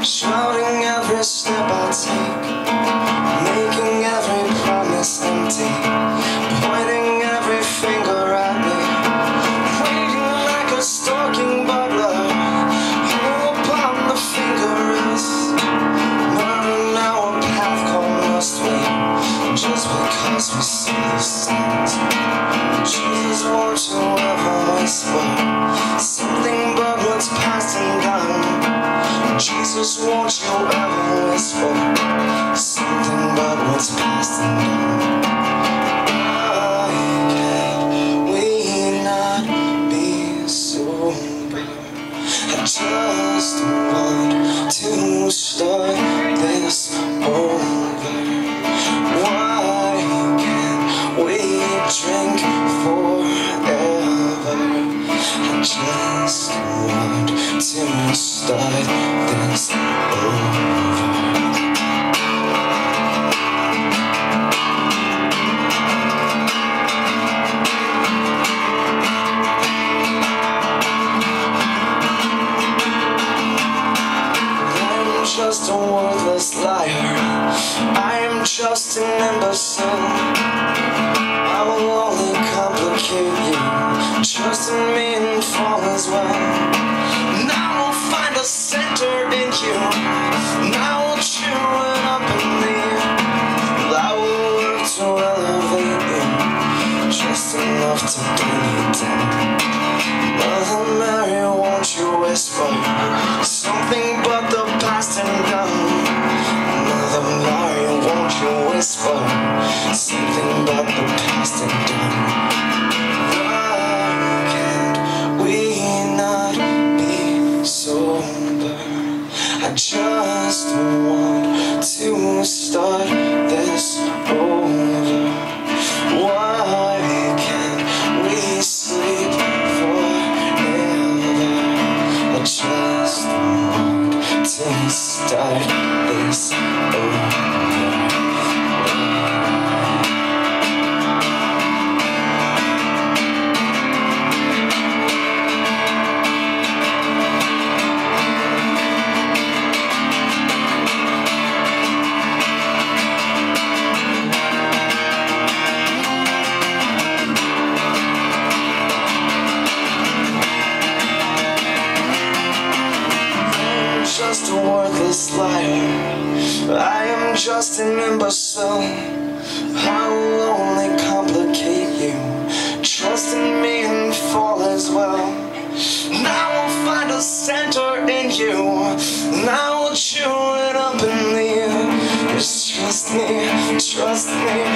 shouting every step I take, making every promise empty, pointing every finger at me, waiting like a stalking butler, upon the finger wrist, marking our path called must we, just because we see the signs. Jesus, won't you ever whisper something but what's past and done? Jesus, won't you ever whisper something but what's past and done? Why can't we not be sober? I just want to start this over. Why can't we drink forever? I just want to start this over. I'm just a worthless liar, I am just an imbecile. I will only complicate you, trust in me and fall as well. Now we'll find a center in you, now we'll chew it up in me. I will work to elevate you, just enough to bring you down. Mother Mary, won't you whisper something but the past and done? Mother Mary, won't you whisper something but the past and done? Why can't we not be sober? I just want to start this over. Why can't we sleep forever? I just want to start this over. Just a worthless liar, I am just an imbecile. I will only complicate you, trust in me and fall as well. Now we'll find a center in you, now we'll chew it up in the air. Just trust me,